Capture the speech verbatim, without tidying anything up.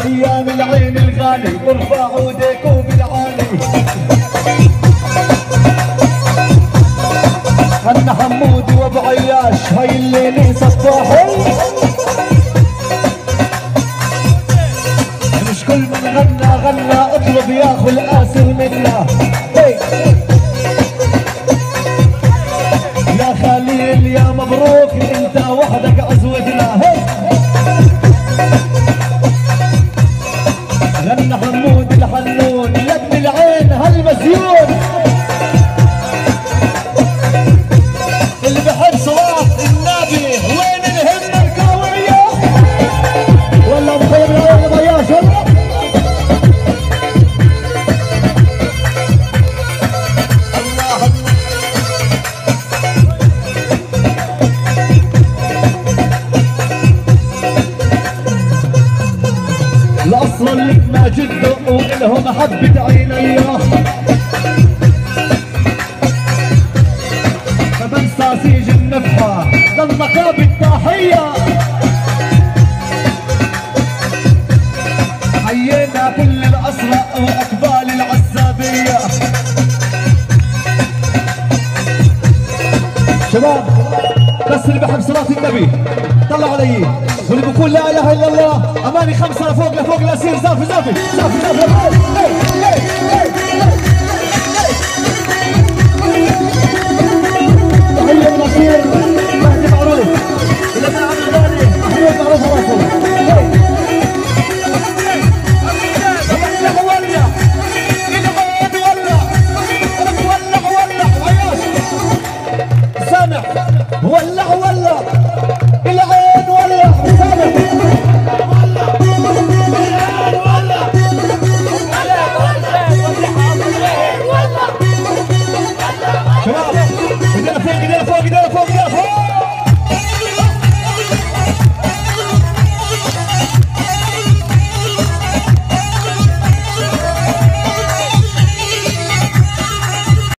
صيان العين الغالي وارفعوا ايديكم بالعالي. غنى حمودي وابو عياش هاي الليلة صباحي. مش كل من غنى غنى اطلب ياخو القاسر منا. يا خليل يا مبروك انت وحدك عزوتنا. غنى حمود الحنون لك العين هالمزيون اللي بحب صلاة النبي. وين الهمة القوية ولا مخيب العين ضياش ولا الله. الأصل لك ما جده وإلهم محبة عيني فبنسى سيج النفحة للنقاب التحية. حيينا كل الأسرى وأقبال العزابية. شباب بس اللي بحب صلاة النبي طلع علي واللي بقول لا اله الا الله اماني خمسه لفوق لفوق الاسير. زافي زافي زافي زافي